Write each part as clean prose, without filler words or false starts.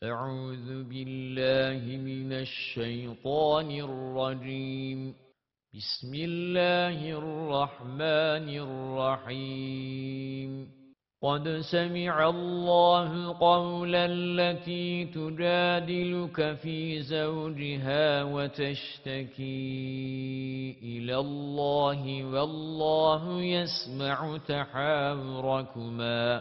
أعوذ بالله من الشيطان الرجيم. بسم الله الرحمن الرحيم. قد سمع الله قول التي تجادلك في زوجها وتشتكي إلى الله والله يسمع تحاوركما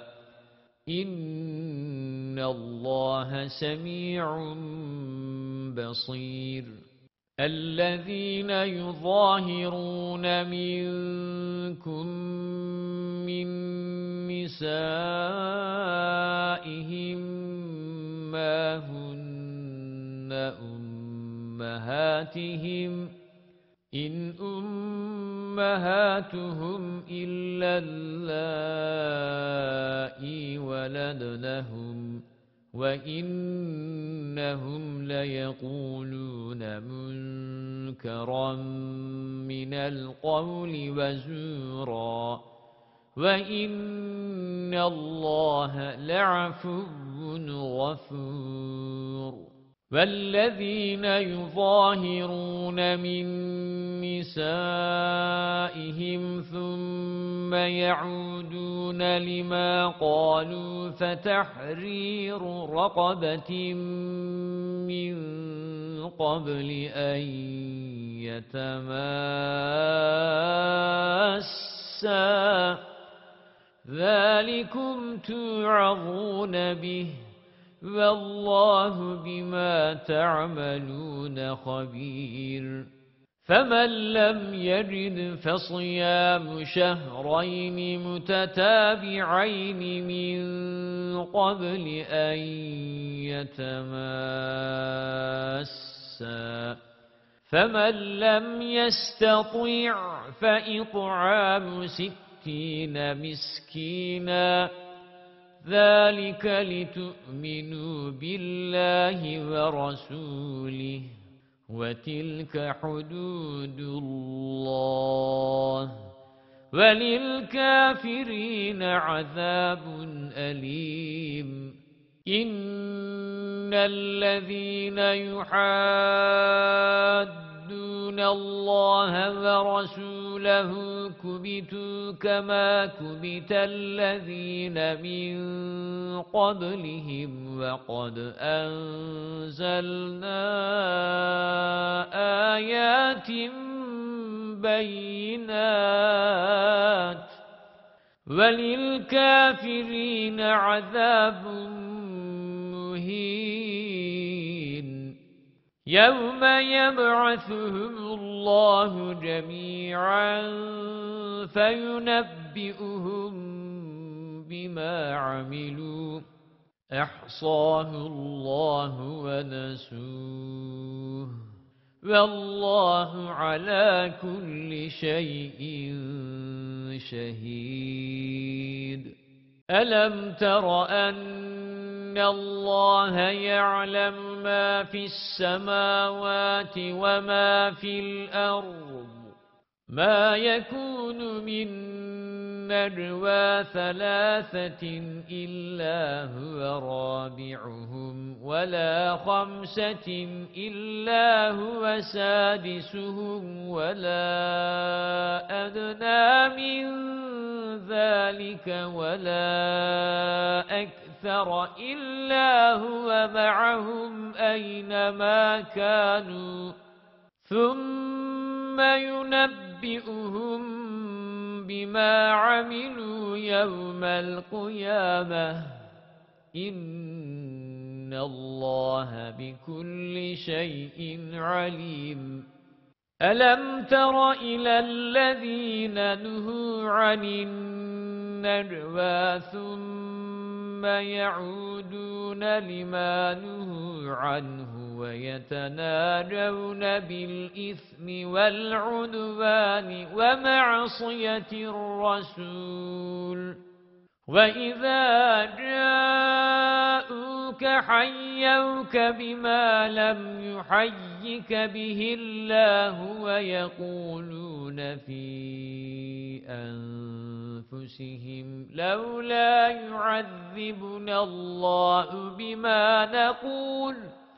إن الله سميع بصير. الذين يظاهرون منكم من نسائهم ما هن أمهاتهم إن أمهاتهم إلا اللائي ولدنهم وإنهم ليقولون منكرا من القول وزورا وإن الله لعفو غفور. والذين يظاهرون من نسائهم ثم يعودون لما قالوا فتحرير رقبة من قبل أن يتماسا ذلكم توعظون به والله بما تعملون خبير. فمن لم يجد فصيام شهرين متتابعين من قبل أن يتماسا فمن لم يستطع فإطعام 60 مسكينا ذلك لتؤمنوا بالله ورسوله وتلك حدود الله وللكافرين عذاب أليم. إن الذين يحادون الله ورسوله كبتوا كما كبت الذين من قبلهم وقد أنزلنا آيات بينات وللكافرين عذاب مهين. يوم يبعثهم الله جميعا فينبئهم بما عملوا أحصاه الله ونسوه والله على كل شيء شهيد. ألم تر أن الله يعلم ما في السماوات وما في الأرض ما يكون من نجوى 3 إلا هو رابعهم ولا 5 إلا هو سادسهم ولا أدنى من ذلك ولا أكثر إلا هو معهم أينما كانوا ثم ينبئهم بما عملوا يوم القيامة إن الله بكل شيء عليم. ألم تر إلى الذين نهوا عن النجوى ثم يعودون لما نهوا عنه ويتناجون بالإثم والعدوان ومعصية الرسول وإذا جاءوك حيوك بما لم يحيك به الله ويقولون في أنفسهم أنفسهم لولا يعذبنا الله بما نقول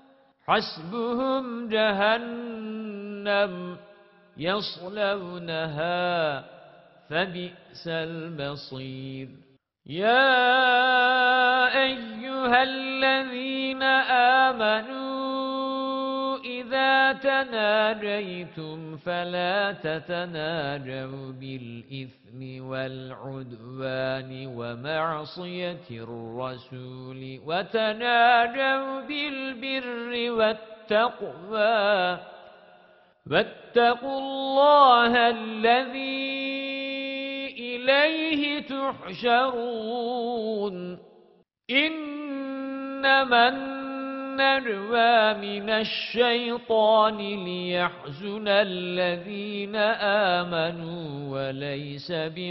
حسبهم جهنم يصلونها فبئس المصير يا أيها الذين آمنوا إذا تناجيتم فلا تتناجوا بالإثم والعدوان ومعصية الرسول وتناجوا بالبر والتقوى واتقوا الله الذي إليه تحشرون إنما النجوى من الشيطان ليحزن الذين آمنوا وليس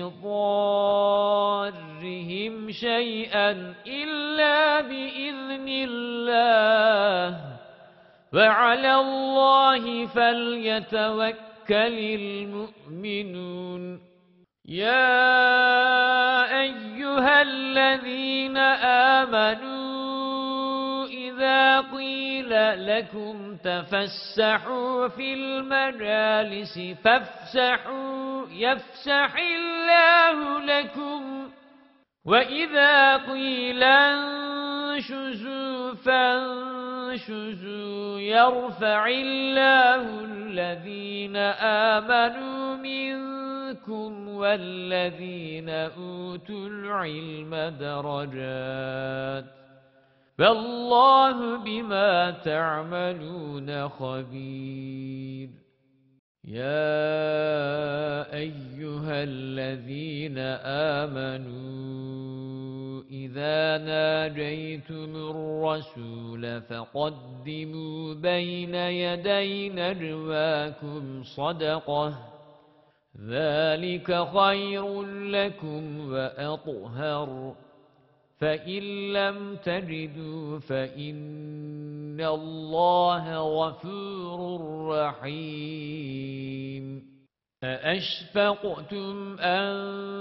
بضارهم شيئا إلا بإذن الله وعلى الله فليتوكل المؤمنون يا أيها الذين آمنوا إذا قيل لكم تفسحوا في المجالس فافسحوا يفسح الله لكم وإذا قيل انشزوا فانشزوا يرفع الله الذين آمنوا منكم والذين أوتوا العلم درجات والله بما تعملون خبير يا أيها الذين آمنوا إذا ناجيتم الرسول فقدموا بين يدي نجواكم صدقة ذلك خير لكم وأطهر فإن لم تجدوا فإن الله غفور رحيم أأشفقتم أن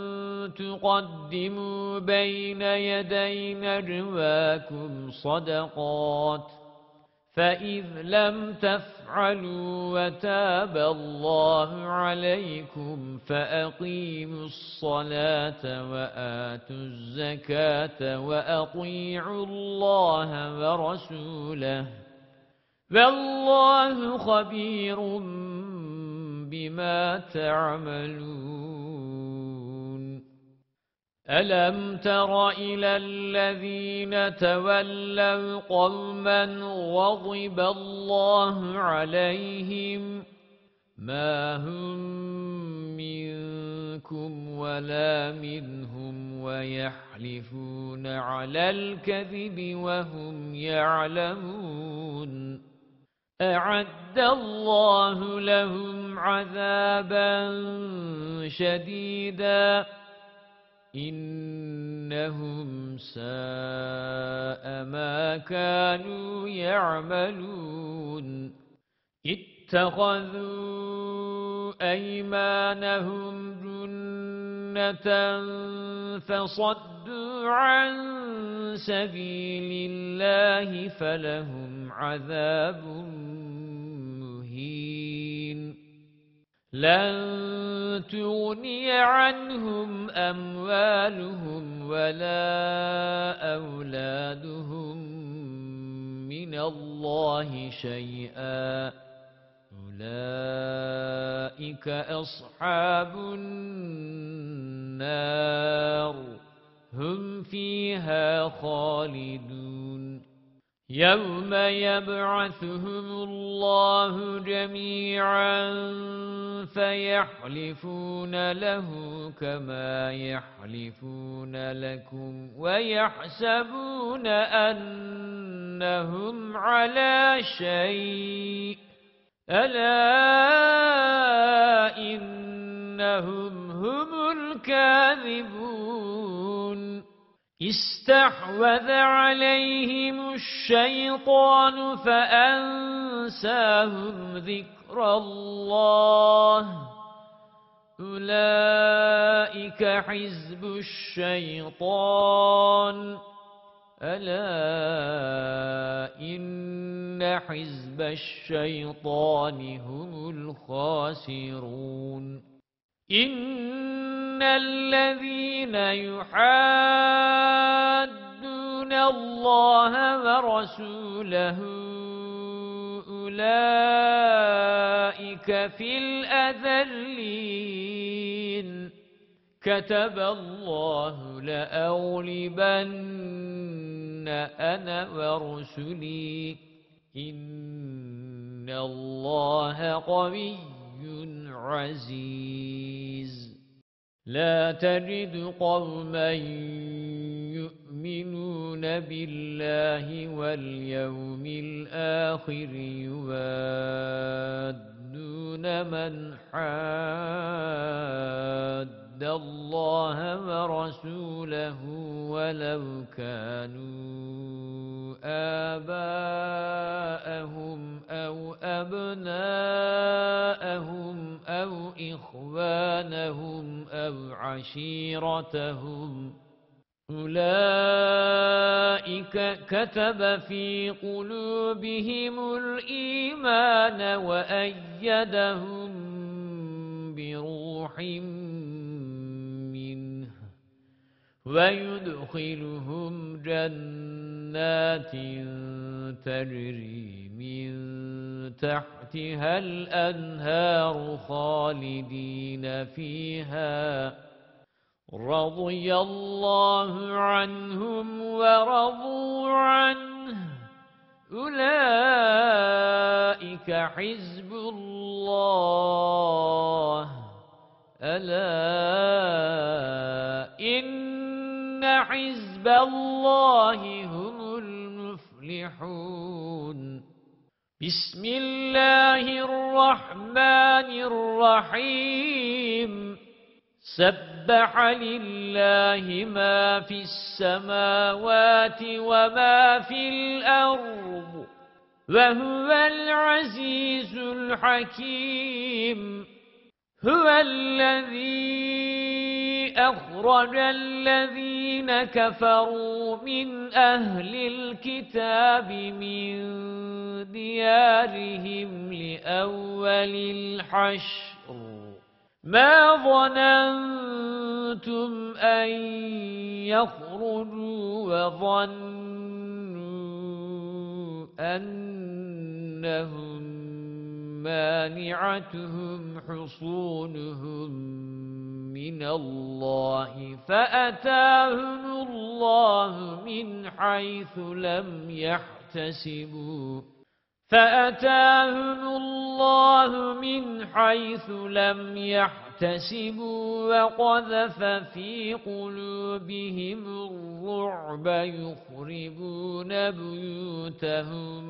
تقدموا بين يدي نجواكم صدقات فإذ لم تفعلوا وتاب الله عليكم فأقيموا الصلاة وآتوا الزكاة وأطيعوا الله ورسوله والله خبير بما تعملون ألم تر إلى الذين تولوا قوما غضب الله عليهم ما هم منكم ولا منهم ويحلفون على الكذب وهم يعلمون أعد الله لهم عذابا شديدا إنهم ساء ما كانوا يعملون اتخذوا أيمانهم جنة فصدوا عن سبيل الله فلهم عذاب مهين لن تغني عنهم أموالهم ولا أولادهم من الله شيئا أولئك أصحاب النار هم فيها خالدون يوم يبعثهم الله جميعا فيحلفون له كما يحلفون لكم ويحسبون أنهم على شيء ألا إنهم هم الكاذبون استحوذ عليهم الشيطان فأنساهم ذكر الله أولئك حزب الشيطان ألا إن حزب الشيطان هم الخاسرون إن الذين يحادون الله ورسوله أولئك في الأذلين كتب الله لأغلبن أنا ورسلي إن الله قوي عزيز لا تجد قوما يؤمنون بالله واليوم الآخر يوادون من حاد الله ورسوله ولو كانوا آباءهم أو أبناءهم أو إخوانهم أو عشيرتهم أولئك كتب في قلوبهم الإيمان وأيدهم بروح منه ويدخلهم جنات تجري من تحتها الأنهار خالدين فيها رضي الله عنهم ورضوا عنه أولئك حزب الله ألا إن حزب الله هم المفلحون بسم الله الرحمن الرحيم سبح لله ما في السماوات وما في الأرض وهو العزيز الحكيم هو الذي أخرج الذين كفروا من أهل الكتاب من ديارهم لأول الحشر ما ظننتم أن يخرجوا وظنوا أنهم مانعتهم حصونهم من الله فأتاهم الله من حيث لم يحتسبوا وقذف في قلوبهم الرعب يخربون بيوتهم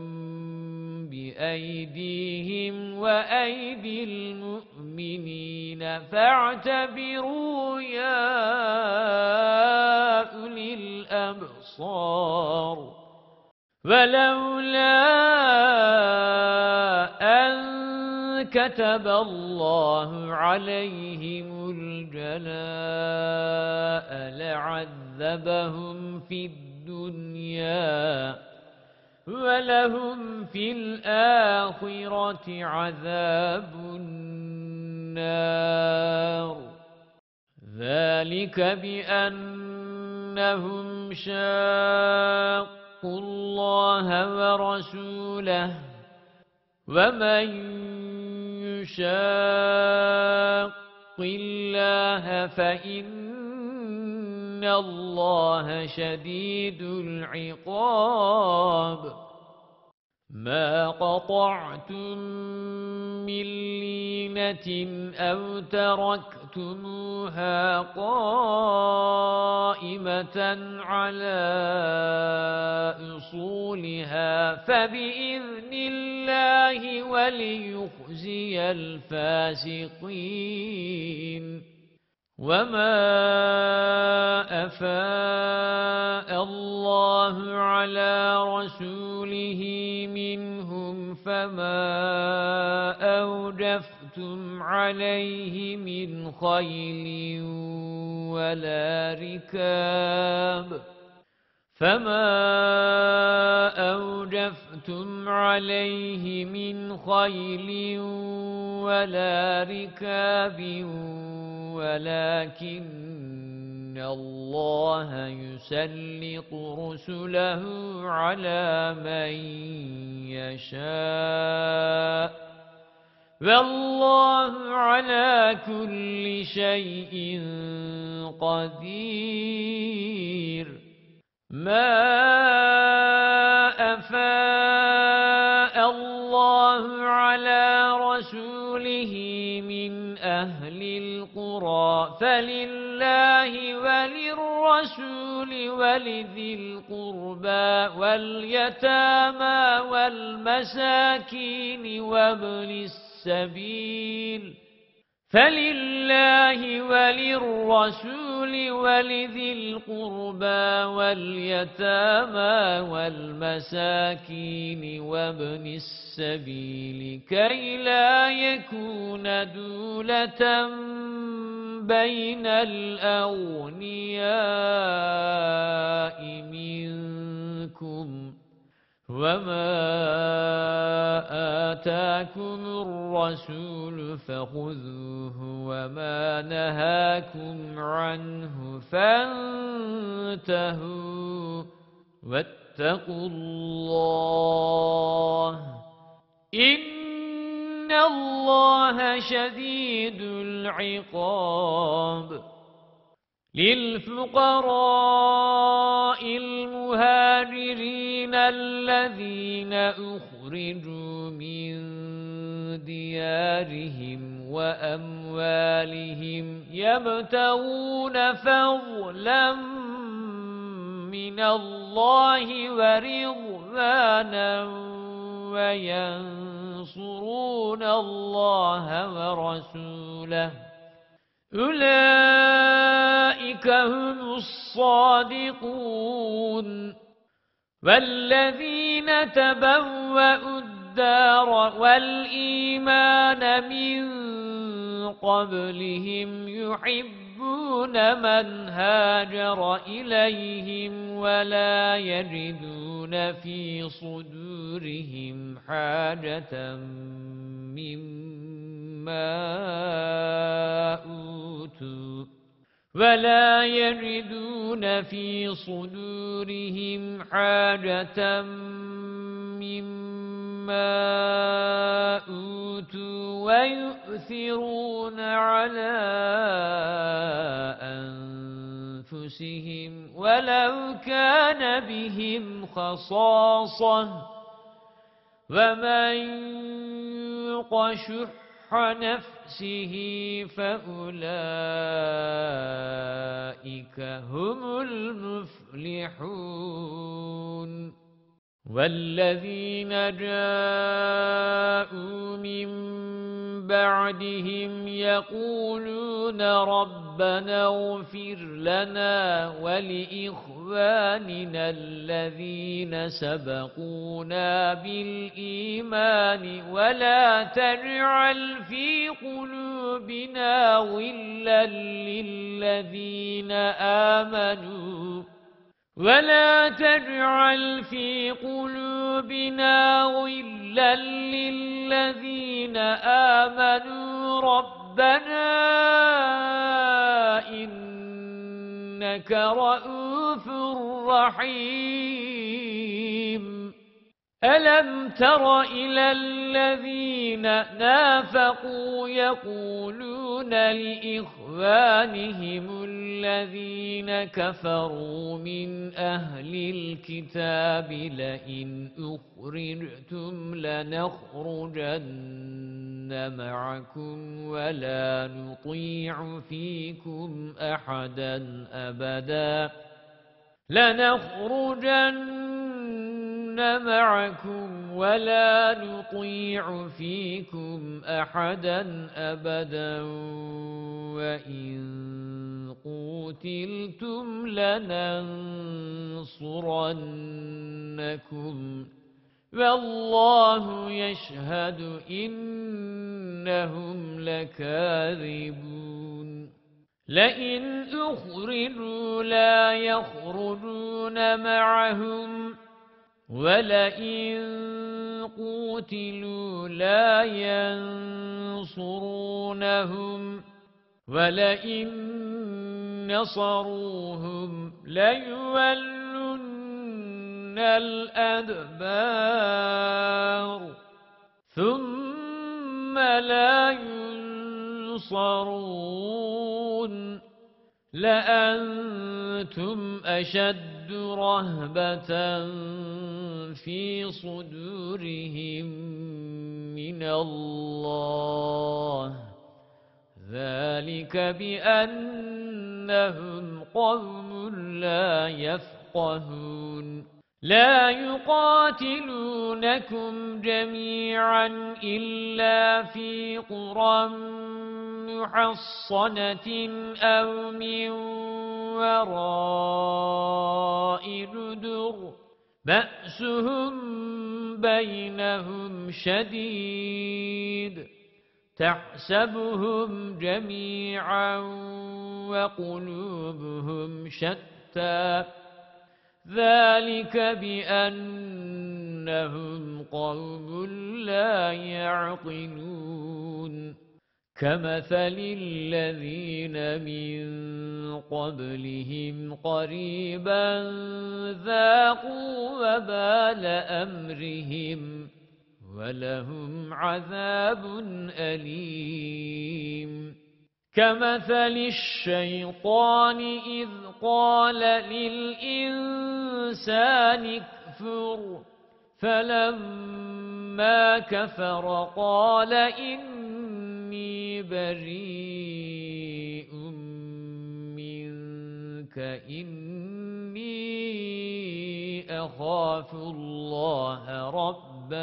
بأيديهم وأيدي المؤمنين فاعتبروا يا أولي الأبصار ولولا أن كتب الله عليهم الجلاء لعذبهم في الدنيا ولهم في الآخرة عذاب النار ذلك بأنهم شاقوا الله ورسوله ومن يشاق الله فإن الله شديد العقاب ما قطعتم من لينة أو تركتموها قائمة على أصولها فبإذن الله وليخزي الفاسقين وما أفاء الله على رسوله منهم فما أوجفتم أوجفتم عليه من خيل ولا ركاب فما أوجفتم عليه من خيل ولا ركاب ولكن الله يسلط رسله على من يشاء والله على كل شيء قدير ما أفاء الله على رسوله من أهل القرى فلله وللرسول ولذي القربى واليتامى والمساكين وابن السبيل فلله وللرسول ولذي القربى واليتامى والمساكين وابن السبيل كي لا يكون دولة بين الأغنياء منكم وما آتاكم الرسول فخذوه وما نهاكم عنه فانتهوا واتقوا الله إن الله شديد العقاب للفقراء المهاجرين الذين أخرجوا من ديارهم وأموالهم يبتغون فضلا من الله ورضوانا وينصرون الله ورسوله أولئك هم الصادقون والذين تبوأوا الدار والإيمان من قبلهم يحبون من هاجر إليهم ولا يجدون في صدورهم حاجة مما أوتوا ولا يجدون في صدورهم حاجة مما أوتوا ويؤثرون على أنفسهم ولو كان بهم خصاصة ومن يوق شح نفسه فأولئك هم المفلحون والذين جاءوا من بعدهم يقولون ربنا اغفر لنا ولإخواننا الذين سبقونا بالإيمان ولا تجعل في قلوبنا غلا للذين آمنوا ولا تجعل في قلوبنا غلا للذين آمنوا ربنا إنك رؤوف رحيم ألم تر إلى الذين نافقوا يقولون لإخوانهم الذين كفروا من أهل الكتاب لئن أخرجتم لنخرجن معكم ولا نطيع فيكم أحدا أبدا معكم ولا نطيع فيكم أحدا أبدا وإن قتلتم لننصرنكم والله يشهد إن إنهم لكاذبون لئن أخرجوا لا يخرجون معهم ولئن قوتلوا لا ينصرونهم ولئن نصروهم ليولن الأدبار ثم لا ينصرون لأنتم أشد رهبة في صدورهم من الله ذلك بأنهم قوم لا يفقهون لا يقاتلونكم جميعا إلا في قرى محصنة أو من وراء جدر بأسهم بينهم شديد تحسبهم جميعا وقلوبهم شتى ذلك بأنهم قوم لا يعقلون كمثل الذين من قبلهم قريبا ذاقوا وبال أمرهم ولهم عذاب أليم كمثل الشيطان إذ قال للإنسان اكفر فلما كفر قال إني بريء منك إني أخاف الله رب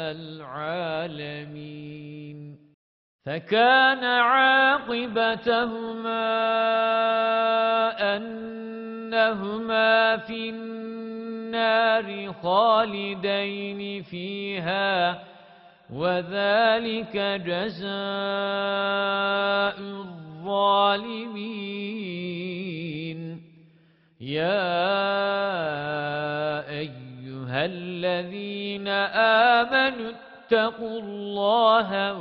العالمين فكان عاقبتهما أنهما في النار خالدين فيها وذلك جزاء الظالمين يا أيها الذين آمنوا اتقوا الله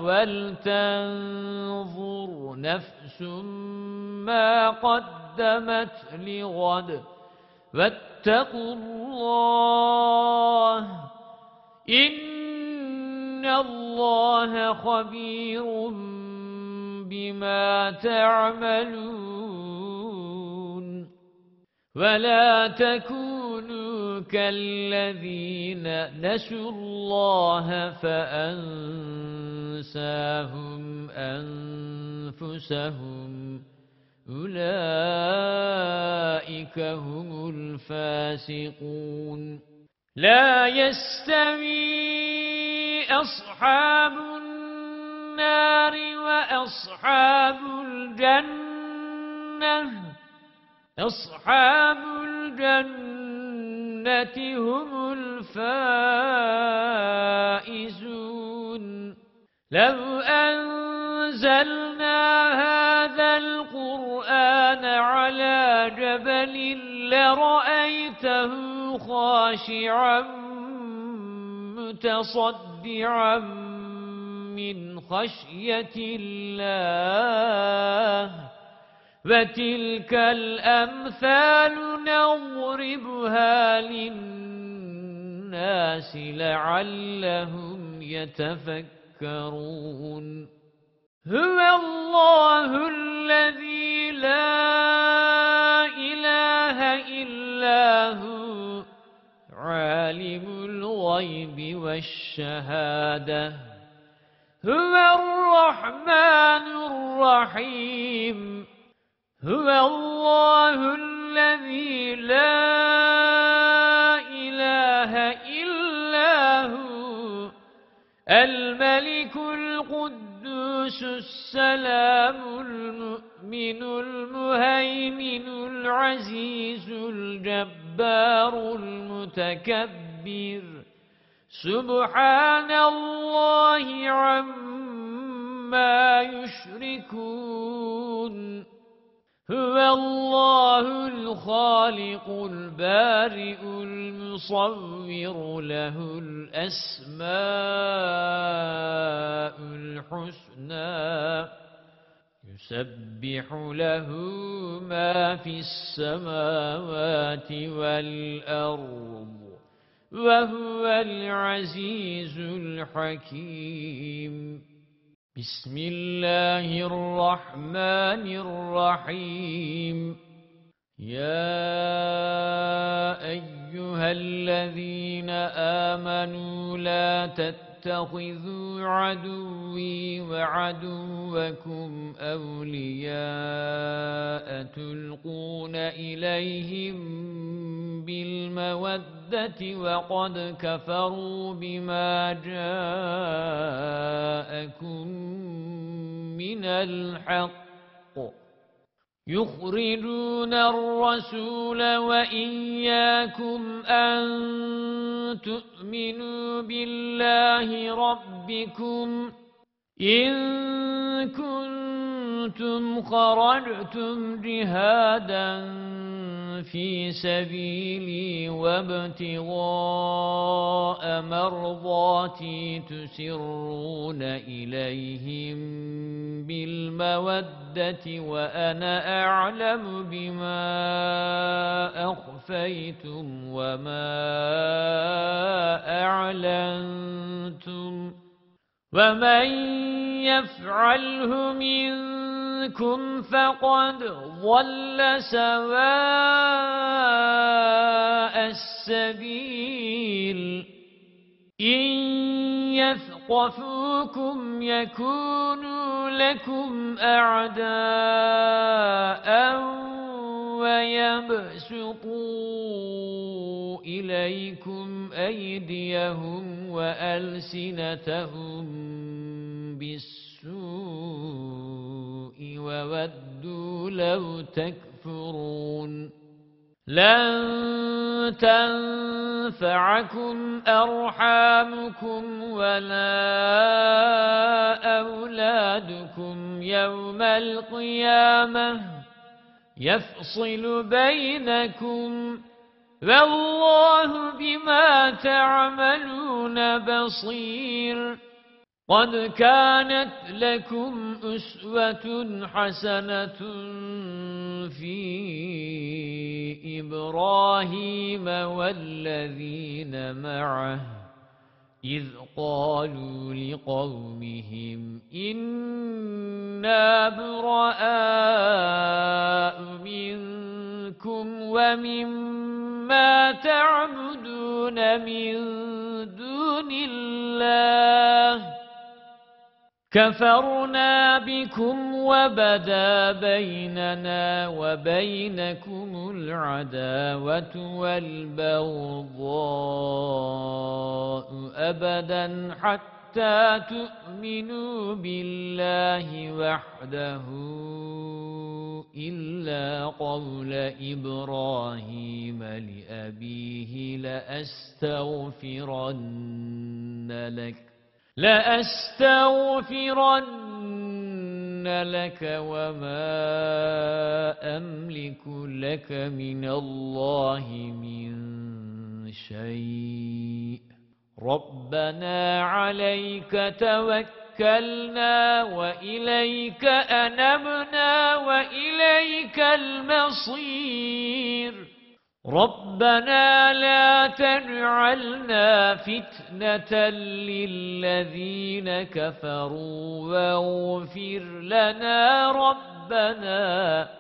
ولتنظر نفس ما قدمت لغد واتقوا الله إن الله خبير بما تعملون ولا تكونوا كالذين نسوا الله فأنساهم أنفسهم أولئك هم الفاسقون لا يستوي أصحاب النار وأصحاب الجنة أصحاب الجنة هم الفائزون لو أنزلنا هذا القرآن على جبل لرأيته خاشعا متصدعا من خشية الله وتلك الأمثال نضربها للناس لعلهم يتفكرون هو الله الذي لا إله إلا هو عالم الغيب والشهادة هو الرحمن الرحيم هو الله الذي لا إله إلا هو الملك القدوس السلام المؤمن المهيمن العزيز الجبار المتكبر سبحان الله عما ما يشركون هو الله الخالق البارئ المصور له الأسماء الحسنى يسبح له ما في السماوات والأرض وهو العزيز الحكيم بسم الله الرحمن الرحيم يا أيها الذين آمنوا لا تتخذوا عدوي وعدوكم أولياء تلقون إليهم بالمودة وقد كفروا بما جاءكم من الحق يخرجون الرسول وإياكم أن تؤمنوا بالله ربكم إن كنتم خرجتم جهادا في سبيلي وابتغاء مرضاتي تسرون إليهم بالمودة وأنا أعلم بما أخفيتم وما أعلنتم ومن يفعله منكم فقد ضل سواء السبيل إن يثقفوكم يكونوا لكم أعداء ويبسطوا إليكم أيديهم وألسنتهم بالسوء وودوا لو تكفرون لن تنفعكم أرحامكم ولا أولادكم يوم القيامة يفصل بينكم والله بما تعملون بصير قد كانت لكم أسوة حسنة في إبراهيم والذين معه إذ قالوا لقومهم إنا براء منكم ومما تعبدون من دون الله كفرنا بكم وبدا بيننا وبينكم العداوة والبغضاء أبدا حتى تؤمنوا بالله وحده إلا قول إبراهيم لأبيه لأستغفرن لك وما أملك لك من الله من شيء ربنا عليك توكلنا وإليك أنبنا وإليك المصير ربنا لا تجعلنا فتنة للذين كفروا واغفر لنا ربنا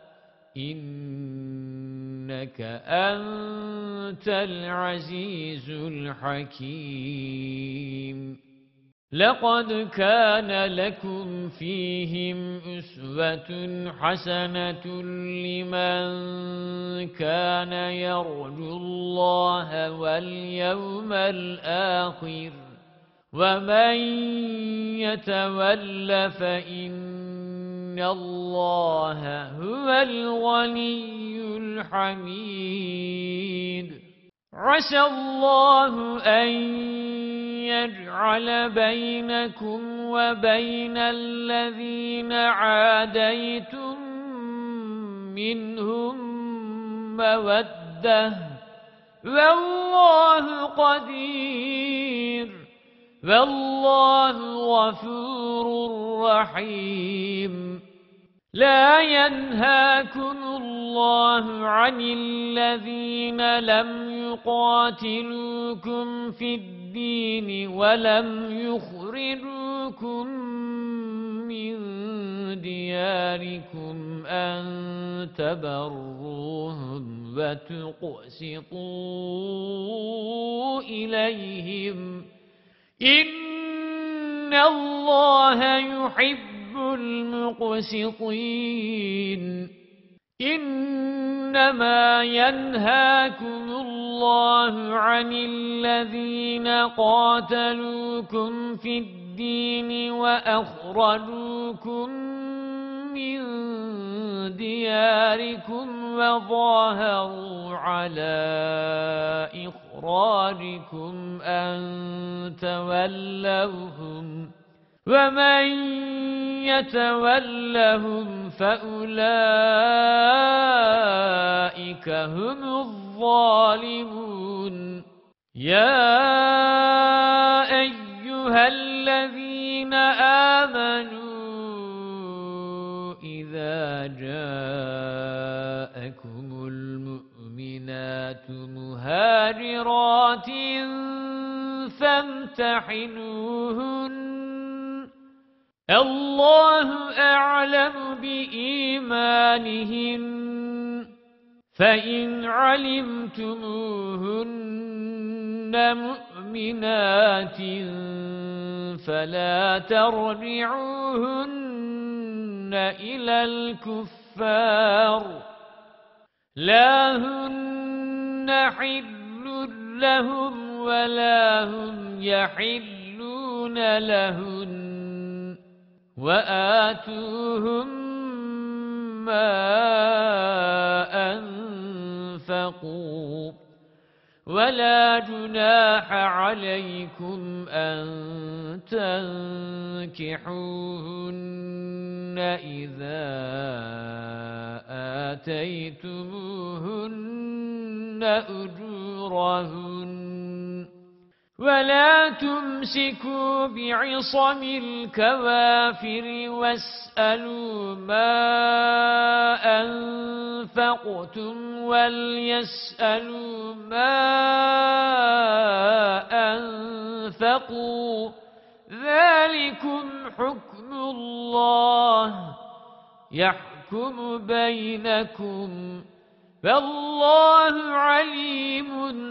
إنك أنت العزيز الحكيم لقد كان لكم فيهم أسوة حسنة لمن كان يرجو الله واليوم الآخر ومن يتول فإن الله هو الغني الحميد عسى الله أن يجعل بينكم وبين الذين عاديتم منهم مودة والله قدير والله غفور رحيم لا ينهاكم الله عن الذين لم يقاتلوكم في الدين ولم يخرجوكم من دياركم أن تبروهم وتقسطوا إليهم إن الله يحب المقسطين إنما ينهاكم الله عن الذين قاتلوكم في الدين وأخرجوكم من دياركم وظاهروا على إخراجكم أن تولوهم ومن يتولهم فأولئك هم الظالمون يا أيها الذين آمنوا إذا جاءكم المؤمنات مهاجرات فامتحنوهن الله أعلم بإيمانهن فإن علمتموهن مؤمنات فلا ترجعوهن إلى الكفار لا هن حل لهم ولا هم يحلون لهن وآتوهم ما أنفقوا ولا جناح عليكم أن تنكحوهن إذا آتيتموهن أجورهن ولا تمسكوا بعصم الكوافر واسألوا ما أنفقتم وليسألوا ما أنفقوا ذلكم حكم الله يحكم بينكم والله عليم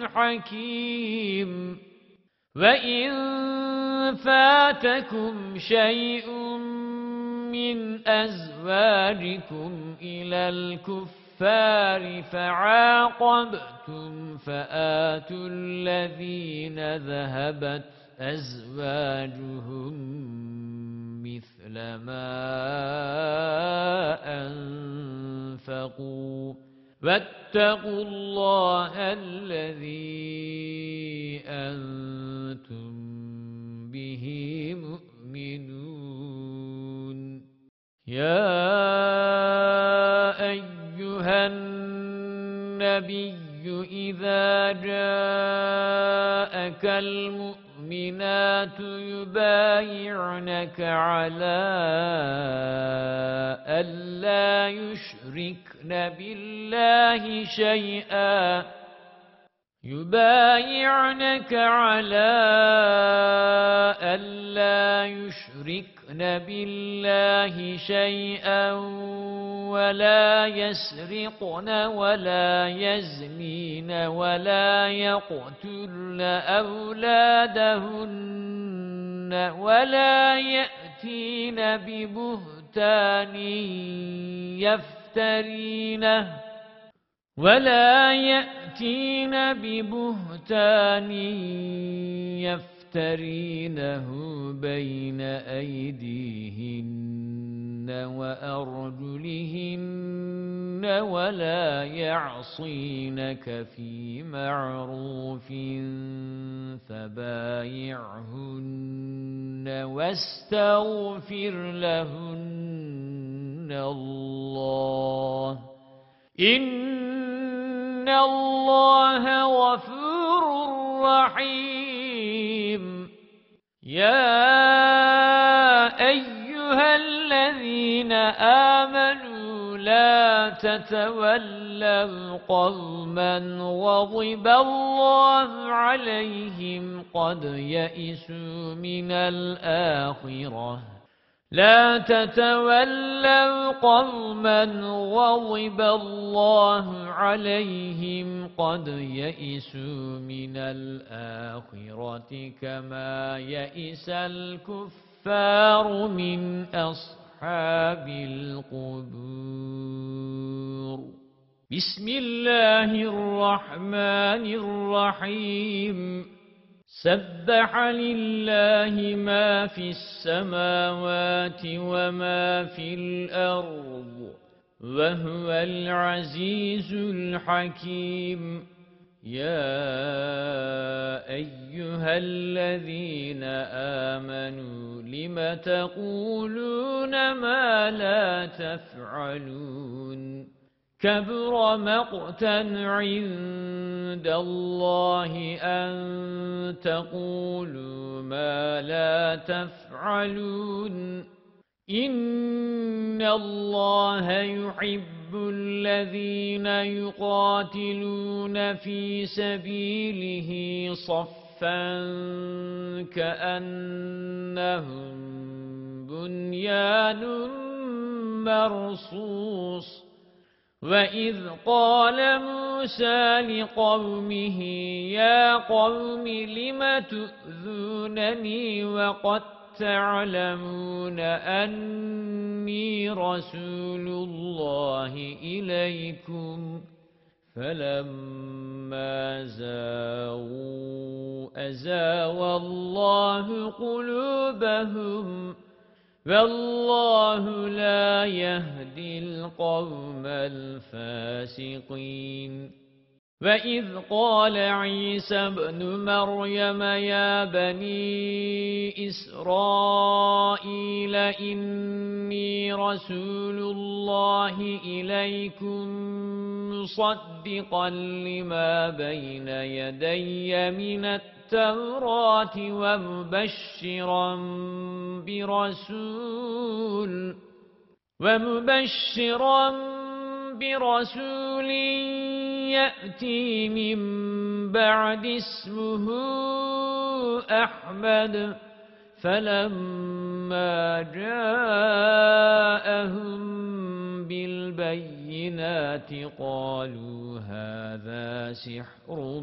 حكيم وَإِن فَاتَكُمْ شَيْءٌ مِّنْ أَزْوَاجِكُمْ إِلَى الْكُفَّارِ فَعَاقَبْتُمْ فَآتُوا الَّذِينَ ذَهَبَتْ أَزْوَاجُهُمْ مِثْلَ مَا أَنفَقُوا وَاتَّقُوا اللَّهَ الَّذِي أَنْتُمْ بِهِ مُؤْمِنُونَ يَا أَيُّهَا النَّبِيُّ إِذَا جَاءَكَ الْمُؤْمِنَاتُ يُبَايِعْنَكَ عَلَى أَلَّا يُشْرِكْنَ بالله شيئا يبايعنك على ألا يشركن بالله شيئا ولا يسرقن ولا يزنين ولا يقتلن أولادهن ولا يأتين ببهتان يفترينه بين أيديهن وأرجلهن ولا يعصينك في معروف فبايعهن واستغفر لهن الله إن الله غفور رحيم يا أيها الذين آمنوا لا تتولوا قوما غضب الله عليهم قد يئسوا من الآخرة لا تتولوا قوما غضب الله عليهم قد يئسوا من الآخرة كما يئس الكفار من أصحاب القبور بسم الله الرحمن الرحيم سبح لله ما في السماوات وما في الأرض وهو العزيز الحكيم يا أيها الذين آمنوا لم تقولون ما لا تفعلون كبر مقتا عند الله أن تقولوا ما لا تفعلون إن الله يحب الذين يقاتلون في سبيله صفا كأنهم بنيان مرصوص وَإِذْ قَالَ مُوسَى لِقَوْمِهِ يَا قَوْمِ لِمَ تُؤْذُونَنِي وَقَدْ تَعْلَمُونَ أَنِّي رَسُولُ اللَّهِ إِلَيْكُمْ فَلَمَّا زَاغُوا أَزَاغَ اللَّهُ قُلُوبَهُمْ وَاللَّهُ لَا يَهْدِي الْقَوْمَ الْفَاسِقِينَ وَإِذْ قَالَ عِيسَى ابْنُ مَرْيَمَ يَا بَنِي إِسْرَائِيلَ إِنِّي رَسُولُ اللَّهِ إِلَيْكُمْ مُصَدِّقًا لِمَا بَيْنَ يَدَيَّ مِنَ التوراة ومبشرا برسول يأتي من بعد اسمه أحمد فلما جاءهم بالبينات قالوا هذا سحر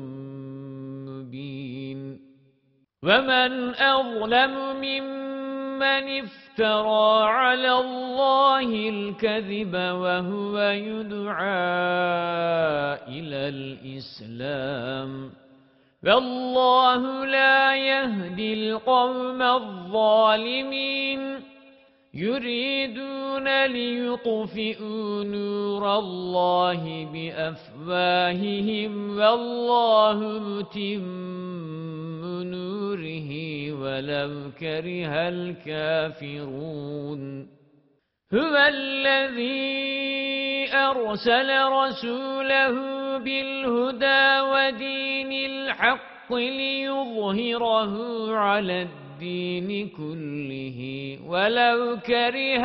مبين ومن أظلم ممن افترى على الله الكذب وهو يدعى إلى الإسلام والله لا يهدي القوم الظالمين يريدون ليطفئوا نور الله بأفواههم والله متم نوره ولو كره الكافرون هو الذي أرسل رسوله بالهدى ودين الحق ليظهره على الدين كله ولو كره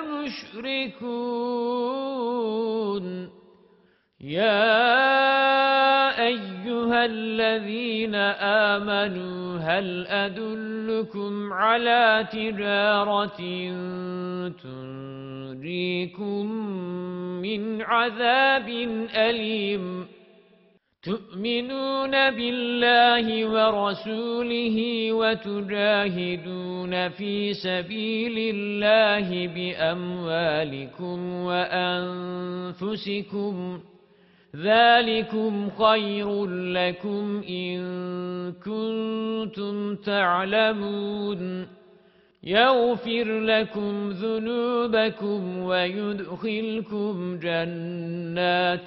المشركون يا أيها الذين آمنوا هل أدلكم على تجارة تنجيكم من عذاب أليم تؤمنون بالله ورسوله وتجاهدون في سبيل الله بأموالكم وأنفسكم ذلكم خير لكم إن كنتم تعلمون يغفر لكم ذنوبكم ويدخلكم جنات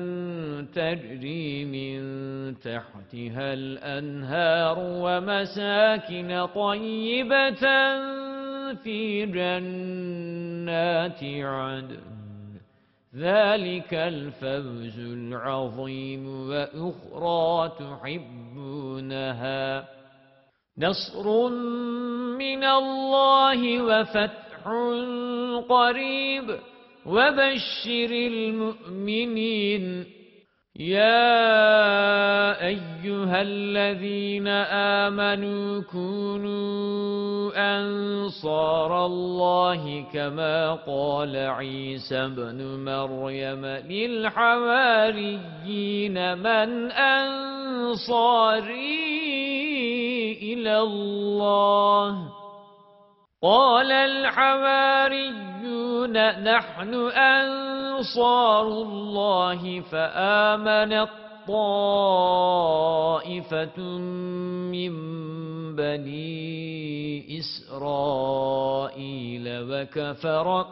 تجري من تحتها الأنهار ومساكن طيبة في جنات عدن ذلك الفوز العظيم وأخرى تحبونها نصر من الله وفتح قريب وبشر المؤمنين يا أيها الذين آمنوا كونوا أنصار الله كما قال عيسى بن مريم للحواريين من أنصاري إلى الله قال الحواريون نحن أنصار الله فآمنت طائفة من بني إسرائيل وكفرت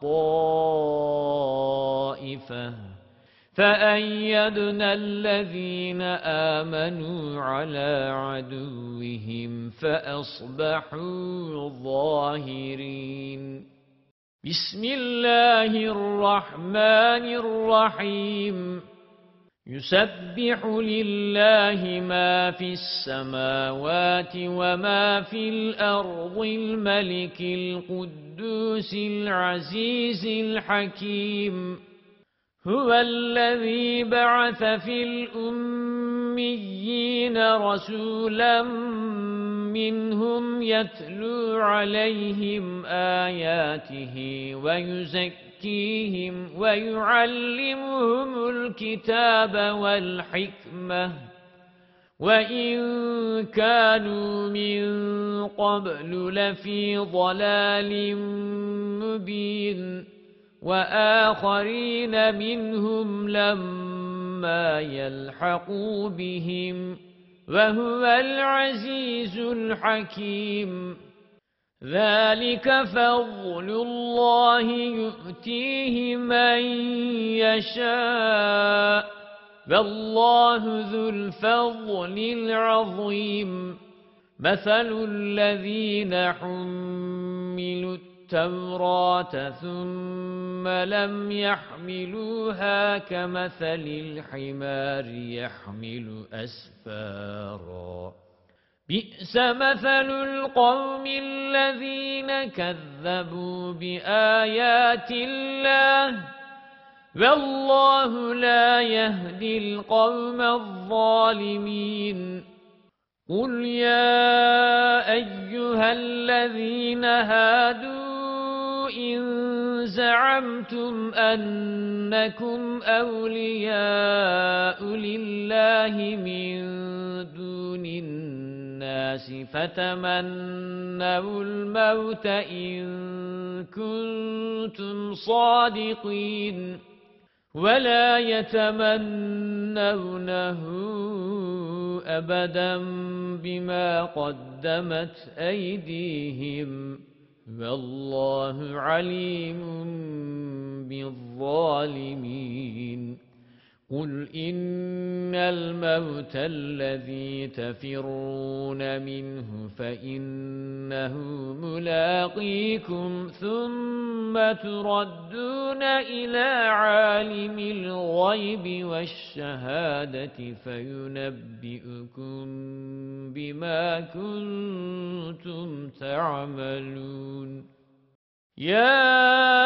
طائفة فأيدنا الذين آمنوا على عدوهم فأصبحوا ظاهرين بسم الله الرحمن الرحيم يسبح لله ما في السماوات وما في الأرض الملك القدوس العزيز الحكيم هو الذي بعث في الأميين رسولا منهم يتلو عليهم آياته ويزكيهم ويعلمهم الكتاب والحكمة وإن كانوا من قبل لفي ضلال مبين وآخرين منهم لما يلحقوا بهم وهو العزيز الحكيم ذلك فضل الله يؤتيه من يشاء والله ذو الفضل العظيم مثل الذين حملوا التوراة ثم لم يحملوها كمثل الحمار يحمل أسفارا بئس مثل القوم الذين كذبوا بآيات الله والله لا يهدي القوم الظالمين قل يا أيها الذين هادوا إن زعمتم أنكم أولياء لله من دون الناس فتمنوا الموت إن كنتم صادقين ولا يتمنونه أبدا بما قدمت أيديهم والله عليم بالظالمين قل إن الموت الذي تفرون منه فإنه ملاقيكم ثم تردون إلى عالم الغيب والشهادة فينبئكم بما كنتم تعملون يا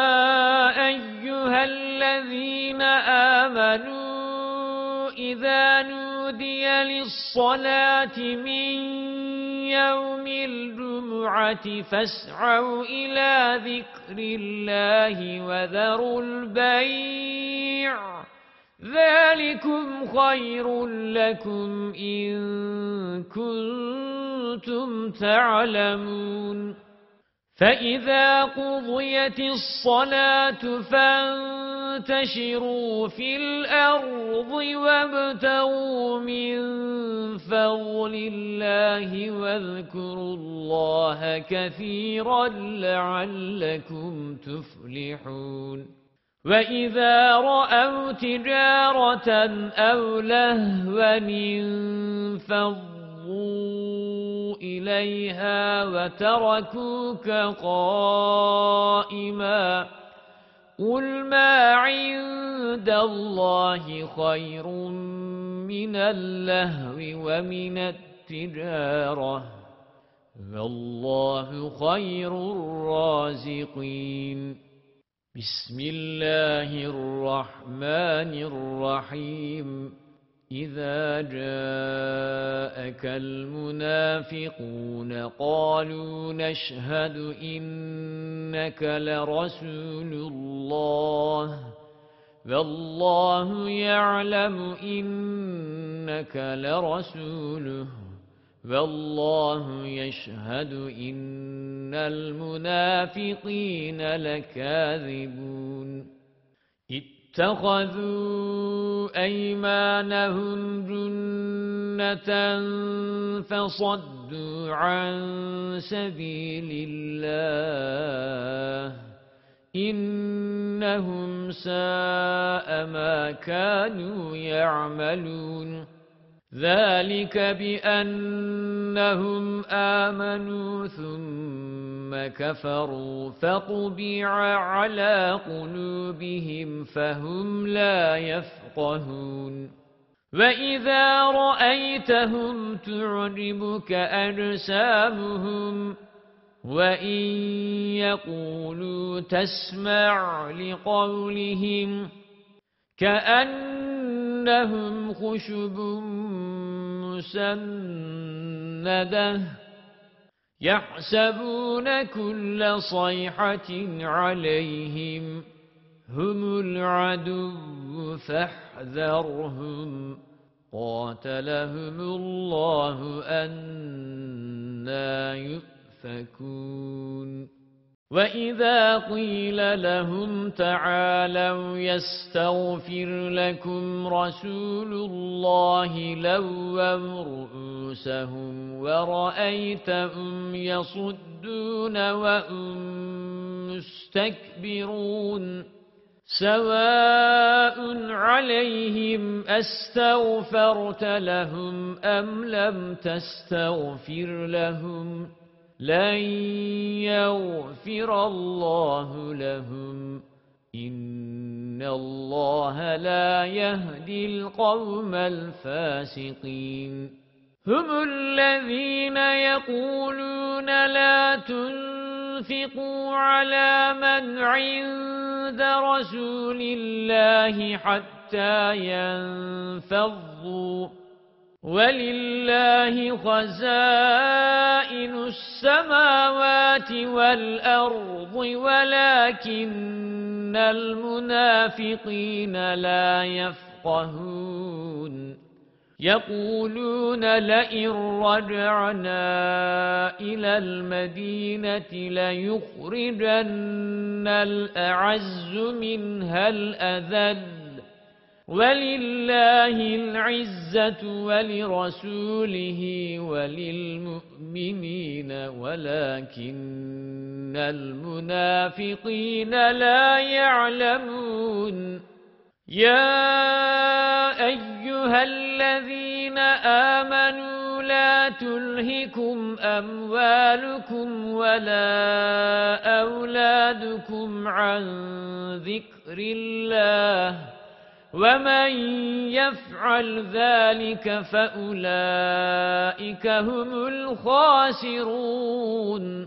أيها الذين آمنوا إذا نودي للصلاة من يوم الجمعة فاسعوا إلى ذكر الله وذروا البيع ذلكم خير لكم إن كنتم تعلمون فإذا قضيت الصلاة وانتشروا في الأرض وابتغوا من فضل الله واذكروا الله كثيرا لعلكم تفلحون وَإِذَا رَأَوْا تِجَارَةً أَوْ لَهْوًا انفَضُّوا إِلَيْهَا وَتَرَكُوكَ قَائِمًا قُلْ مَا عِندَ اللَّهِ خَيْرٌ مِنَ اللَّهْوِ وَمِنَ التِّجَارَةِ وَاللَّهُ خَيْرُ الرَّازِقِينَ بسم الله الرحمن الرحيم إذا جاءك المنافقون قالوا نشهد إنك لرسول الله والله يعلم إنك لرسوله والله يشهد إن المنافقين لكاذبون اتخذوا أيمانهم جنة فصدوا عن سبيل الله إنهم ساء ما كانوا يعملون ذلك بأنهم آمنوا ثم كفروا فطبع على قلوبهم فهم لا يفقهون وإذا رأيتهم تعجبك أجسامهم وإن يقولوا تسمع لقولهم كأنهم خشب مسندة يحسبون كل صيحة عليهم هم العدو فاحذرهم قاتلهم الله أنى يؤفكون وَإِذَا قِيلَ لَهُمْ تَعَالَوْا يَسْتَغْفِرْ لَكُمْ رَسُولُ اللَّهِ لَوَّوْا رُءُوسَهُمْ وَرَأَيْتَهُمْ يَصُدُّونَ وَهُمْ مُسْتَكْبِرُونَ سَوَاءٌ عَلَيْهِمْ أَسْتَغْفَرْتَ لَهُمْ أَمْ لَمْ تَسْتَغْفِرْ لَهُمْ لَن يَغْفِرَ اللَّهُ لَهُمْ إِنَّ اللَّهَ لَا يَهْدِي الْقَوْمَ الْفَاسِقِينَ هُمُ الَّذِينَ يَقُولُونَ لَا تُنْفِقُوا عَلَى مَنْ عِندَ رَسُولِ اللَّهِ حَتَّى يَنفَضُّوا وَلِلَّهِ خَزَائِنُ السَّمَاوَاتِ وَالْأَرْضِ وَلَكِنَّ الْمُنَافِقِينَ لَا يَفْقَهُونَ يَقُولُونَ لَئِن رَّجَعْنَا إِلَى الْمَدِينَةِ لَيُخْرِجَنَّ الْأَعَزُّ مِنْهَا الْأَذَلَّ وَلِلَّهِ الْعِزَّةُ وَلِرَسُولِهِ وَلِلْمُؤْمِنِينَ وَلَكِنَّ الْمُنَافِقِينَ لَا يَعْلَمُونَ يَا أَيُّهَا الَّذِينَ آمَنُوا لَا تُلْهِكُمْ أَمْوَالُكُمْ وَلَا أَوْلَادُكُمْ عَنْ ذِكْرِ اللَّهِ وَمَنْ يَفْعَلْ ذَلِكَ فَأُولَئِكَ هُمُ الْخَاسِرُونَ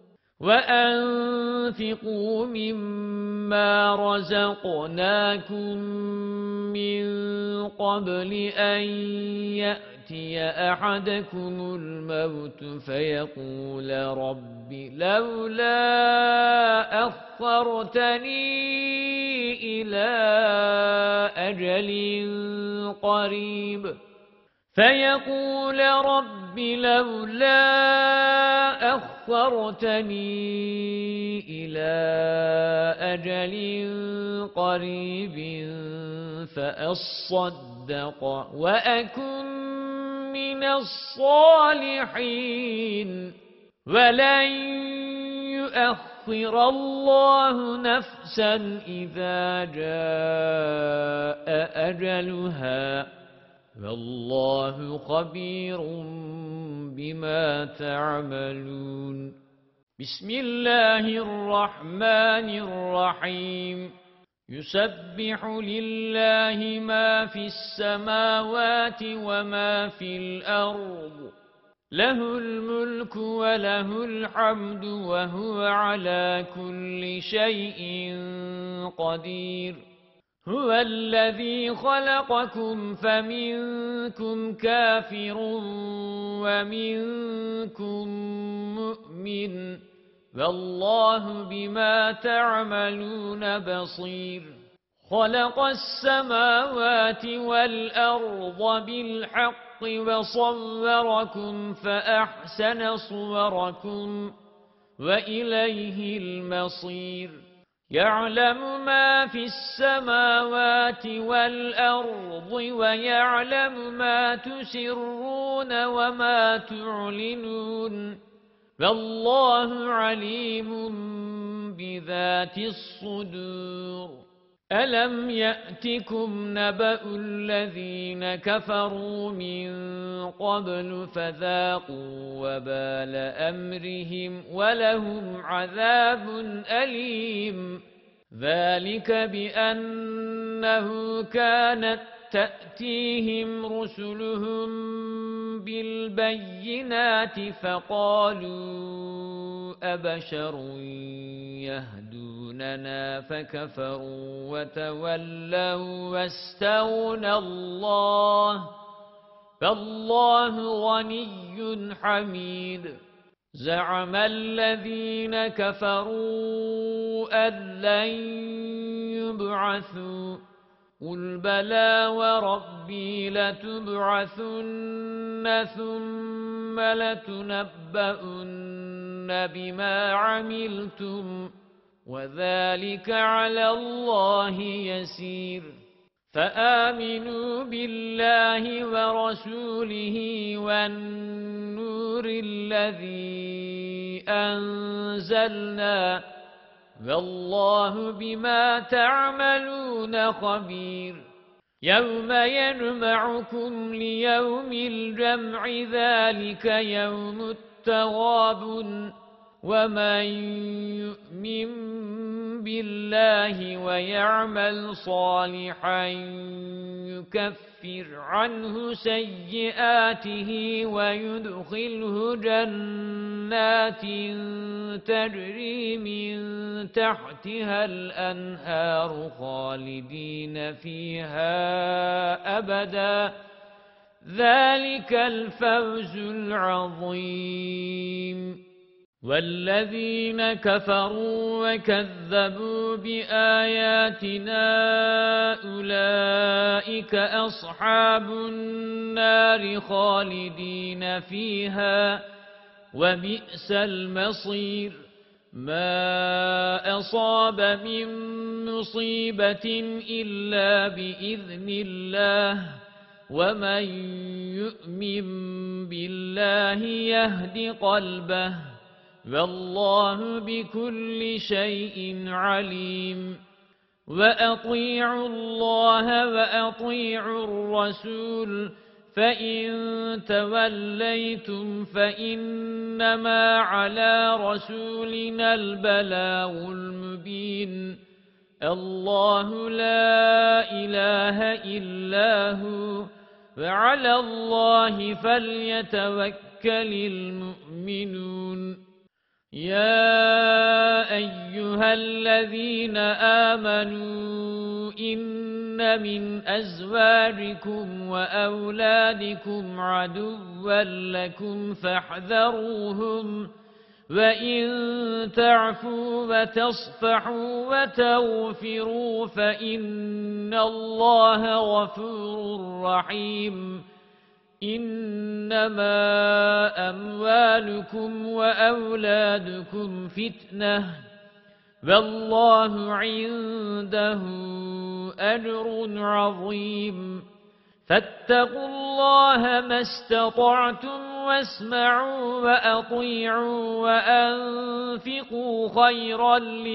وَأَنفِقُوا مِمَّا رَزَقْنَاكُمْ مِنْ قَبْلِ أَنْ يَأْتِيَ أَحَدَكُمُ الْمَوْتُ فَيَقُولَ رَبِّ لَوْلَا أَخَّرْتَنِي إِلَى أَجَلٍ قَرِيبٍ فَيَقُولَ رَبِّ لَوْلَا أخرتني إلى أجل قريب فأصدق وأكن من الصالحين ولن يؤخر الله نفسا إذا جاء أجلها والله خبير بما تعملون بسم الله الرحمن الرحيم يسبح لله ما في السماوات وما في الأرض له الملك وله الحمد وهو على كل شيء قدير هو الذي خلقكم فمنكم كافر ومنكم مؤمن والله بما تعملون بصير خلق السماوات والأرض بالحق وصوركم فأحسن صوركم وإليه المصير يعلم ما في السماوات والأرض ويعلم ما تسرون وما تعلنون والله عليم بذات الصدور ألم يأتكم نبأ الذين كفروا من قبل فذاقوا وبال أمرهم ولهم عذاب أليم ذلك بأنه كانت تأتيهم رسلهم بالبينات فقالوا أبشر يهدوننا فكفروا وتولوا واستغنى الله فالله غني حميد زعم الذين كفروا أن لن يبعثوا قل بلى وربي لتبعثن ثم لتنبؤن بما عملتم وذلك على الله يسير فآمنوا بالله ورسوله والنور الذي أنزلنا والله بما تعملون خبير يوم يجمعكم ليوم الجمع ذلك يوم التغابن ومن يؤمن بالله ويعمل صالحا يكفر عنه سيئاته ويدخله جنات تجري من تحتها الأنهار خالدين فيها أبدا ذلك الفوز العظيم والذين كفروا وكذبوا بآياتنا أولئك أصحاب النار خالدين فيها وبئس المصير ما أصاب من مصيبة إلا بإذن الله ومن يؤمن بالله يهد قلبه والله بكل شيء عليم وأطيعوا الله وأطيعوا الرسول فإن توليتم فإنما على رسولنا البلاغ المبين الله لا إله إلا هو وعلى الله فليتوكل المؤمنون يا أيها الذين آمنوا إن من أزواجكم وأولادكم عدوا لكم فاحذروهم وإن تعفوا وتصفحوا وتغفروا فإن الله غفور رحيم إنما أموالكم وأولادكم فتنة والله عنده أجر عظيم فاتقوا الله ما استطعتم واسمعوا وأطيعوا وأنفقوا خيرا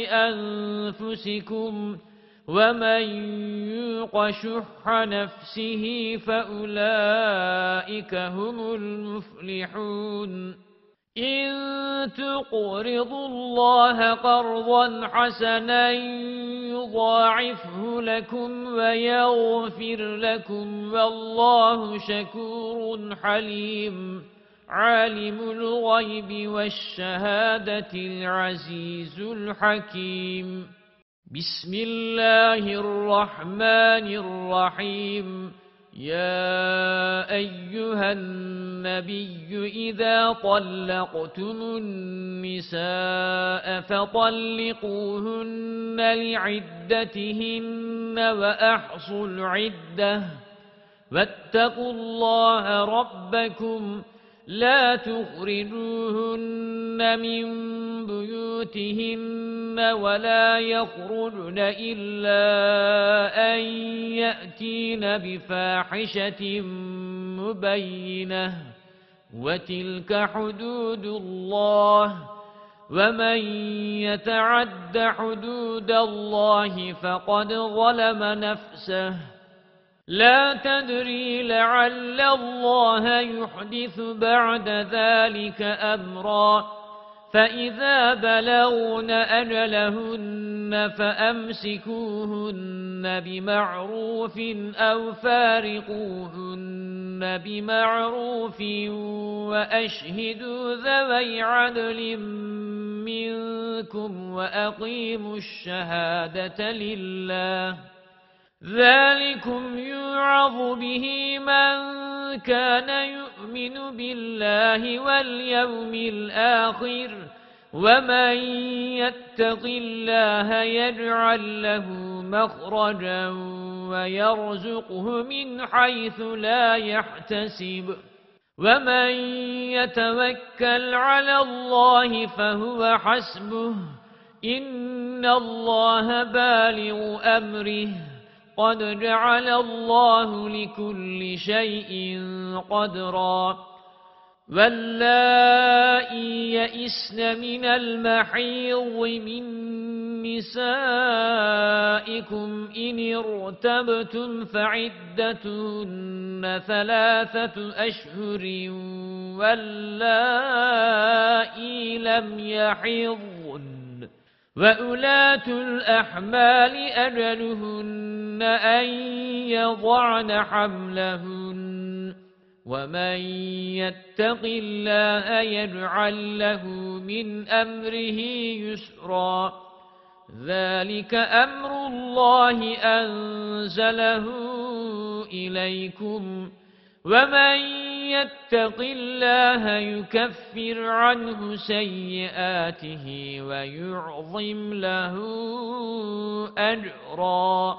لأنفسكم ومن يوق شح نفسه فأولئك هم المفلحون إن تقرضوا الله قرضا حسنا يضاعفه لكم ويغفر لكم والله شكور حليم عالم الغيب والشهادة العزيز الحكيم بسم الله الرحمن الرحيم يا أيها النبي إذا طلقتم النساء فطلقوهن لعدتهن وأحصوا العدة واتقوا الله ربكم لا تخرجوهن من بيوتهن ولا يخرجن إلا أن يأتين بفاحشة مبينة وتلك حدود الله ومن يتعد حدود الله فقد ظلم نفسه لا تدري لعل الله يحدث بعد ذلك أمرا فإذا بلغن أجلهن فأمسكوهن بمعروف أو فارقوهن بمعروف وأشهدوا ذوي عدل منكم وأقيموا الشهادة لله ذلكم يوعظ به من كان يؤمن بالله واليوم الآخر ومن يتق الله يجعل له مخرجا ويرزقه من حيث لا يحتسب ومن يتوكل على الله فهو حسبه إن الله بالغ أمره قد جعل الله لكل شيء قدرا واللائي يئسن من المحيض من نسائكم إن ارتبتم فعدتهن 3 أشهر واللائي لم يحضن وأولاة الأحمال أجلهن أن يضعن حملهن ومن يتق الله يجعل له من أمره يسرا ذلك أمر الله أنزله إليكم ومن يتق الله يكفر عنه سيئاته ويعظم له أجرا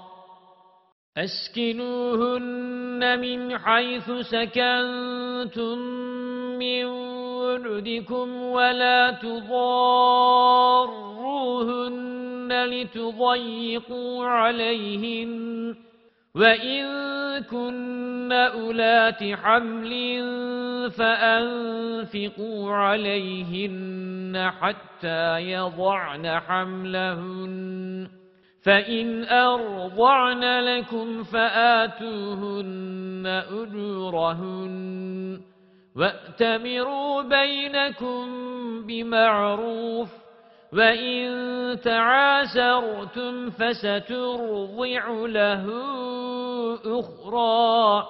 أسكنوهن من حيث سكنتم من وجدكم ولا تضاروهن لتضيقوا عليهن وَإِن كُنَّ أُولَاتِ حَمْلٍ فَأَنفِقُوا عَلَيْهِنَّ حَتَّى يَضَعْنَ حَمْلَهُنَّ فَإِنْ أَرْضَعْنَ لَكُمْ فَآتُوهُنَّ أُجُورَهُنَّ وَأْتَمِرُوا بَيْنَكُمْ بِمَعْرُوفٍ وَإِن تَعَاسَرْتُمْ فَسَتُرْضِعُ لَهُ أُخْرَى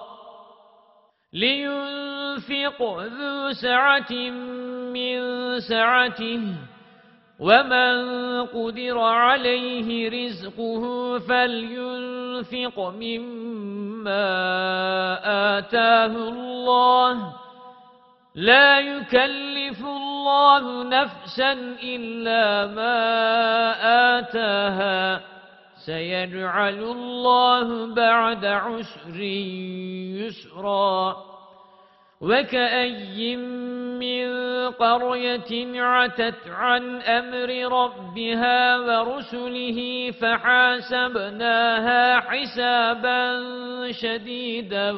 لِيُنْفِقْ ذُو سَعَةٍ مِّن سَعَتِهِ وَمَنْ قُدِرَ عَلَيْهِ رِزْقُهُ فَلْيُنْفِقْ مِمَّا آتَاهُ اللَّهُ لا يكلف الله نفسا إلا ما آتاها سيجعل الله بعد عسر يسرا وكأي من قرية عتت عن أمر ربها ورسله فحاسبناها حسابا شديدا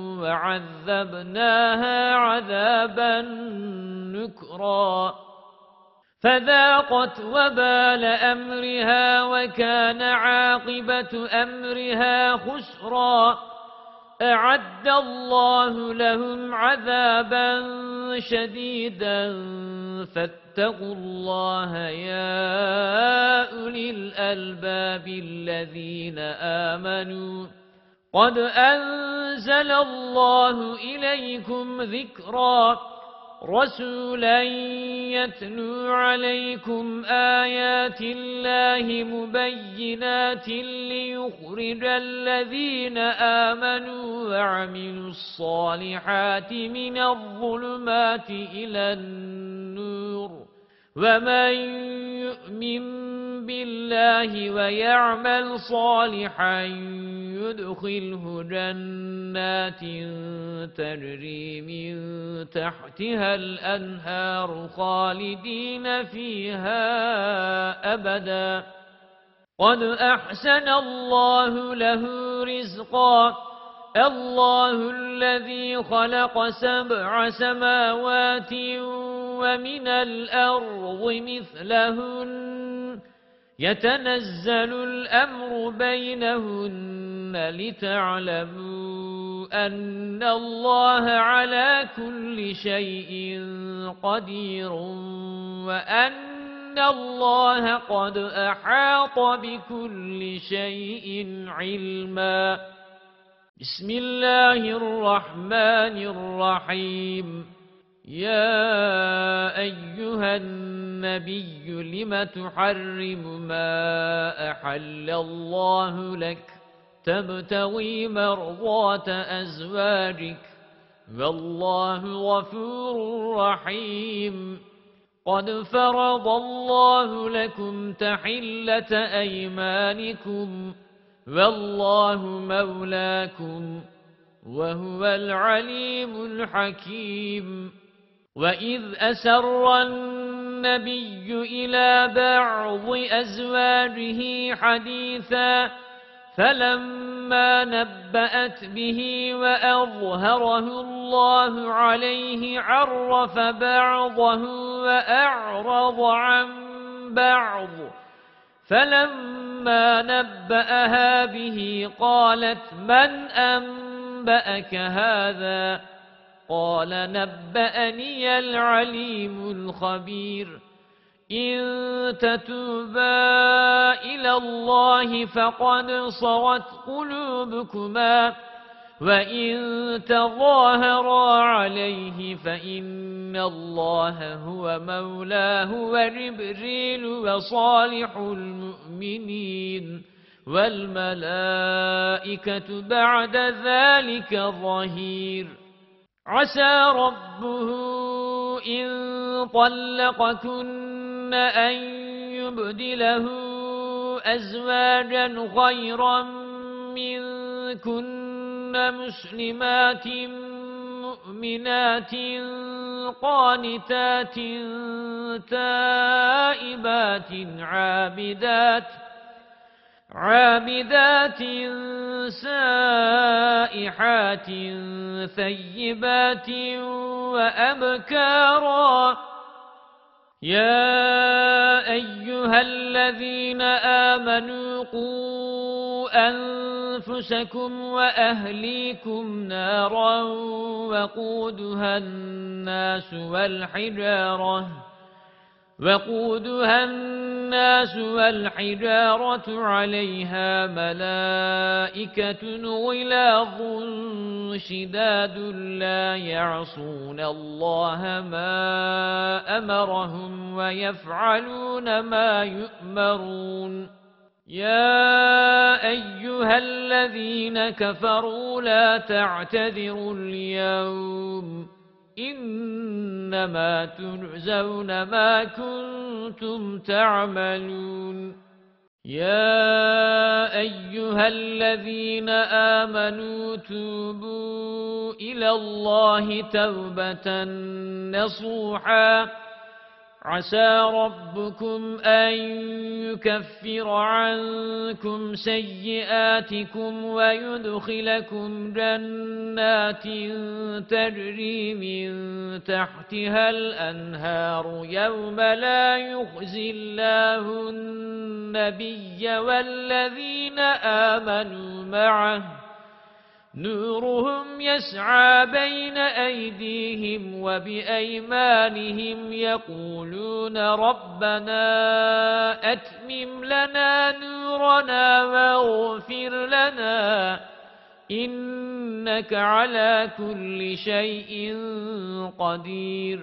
وعذبناها عذابا نكرا فذاقت وبال أمرها وكان عاقبة أمرها خسرا أعد الله لهم عذابا شديدا فاتقوا الله يا أولي الألباب الذين آمنوا قد أنزل الله إليكم ذكرا رسولا يتلو عليكم آيات الله مبينات ليخرج الذين آمنوا وعملوا الصالحات من الظلمات إلى النور ومن يؤمن بالله ويعمل صالحا يدخله جنات تجري من تحتها الأنهار خالدين فيها أبدا قد أحسن الله له رزقا الله الذي خلق 7 سماوات ومن الأرض مثلهن يتنزل الأمر بينهن لتعلموا أن الله على كل شيء قدير وأن الله قد أحاط بكل شيء علما بسم الله الرحمن الرحيم يا أيها النبي لم تحرم ما أحل الله لك تبتغي مرضات أزواجك والله غفور رحيم قد فرض الله لكم تحلة أيمانكم والله مولاكم وهو العليم الحكيم وإذ أسر النبي إلى بعض أزواجه حديثا فلما نبأت به وأظهره الله عليه عرف بعضه وأعرض عن بعض فلما نبأها به قالت من أنبأك هذا قال نبأني العليم الخبير إن تتوبا إلى الله فقد صغت قلوبكما وإن تظاهرا عليه فإن الله هو مولاه وجبريل وصالح المؤمنين والملائكة بعد ذلك ظهير عسى ربه إن طلقكن أن يبدله أزواجا خيرا منكن مسلمات مؤمنات قانتات تائبات عابدات سائحات ثيبات وأبكارا يا أيها الذين آمنوا قوا أنفسكم وأهليكم نارا وقودها الناس والحجارة عليها ملائكة غلاظ شداد لا يعصون الله ما أمرهم ويفعلون ما يؤمرون يا أيها الذين كفروا لا تعتذروا اليوم إنما تجزون ما كنتم تعملون يا أيها الذين آمنوا توبوا إلى الله توبة نصوحا عسى ربكم أن يكفر عنكم سيئاتكم ويدخلكم جنات تجري من تحتها الأنهار يوم لا يخزي الله النبي والذين آمنوا معه نورهم يسعى بين أيديهم وبأيمانهم يقولون ربنا أتمم لنا نورنا واغفر لنا إنك على كل شيء قدير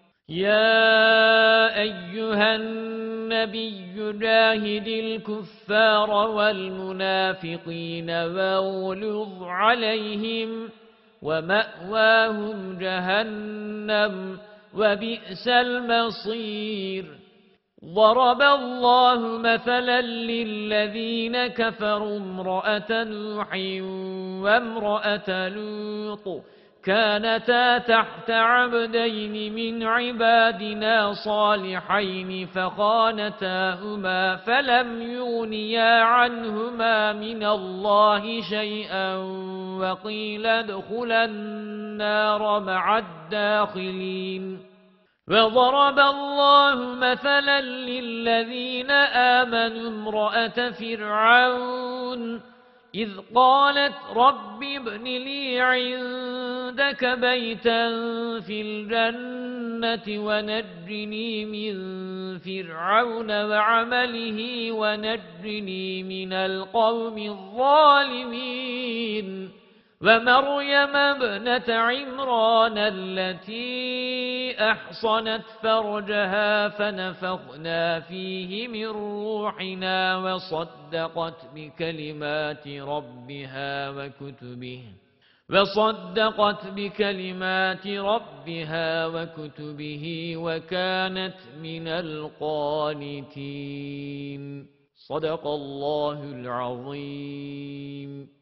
يا أيها النبي جاهد الكفار والمنافقين واغلظ عليهم ومأواهم جهنم وبئس المصير ضرب الله مثلا للذين كفروا امرأة نوح وامرأة لوط كانتا تحت عبدين من عبادنا صالحين فخانتاهما فلم يغنيا عنهما من الله شيئا وقيل ادخلا النار مع الداخلين وضرب الله مثلا للذين آمنوا امرأة فرعون إذ قالت رب ابن لي عندك بيتا في الجنة ونجني من فرعون وعمله ونجني من القوم الظالمين ومريم ابنة عمران التي أحصنت فرجها فنفخنا فيه من روحنا وصدقت بكلمات ربها وكتبه وكانت من القانتين صدق الله العظيم.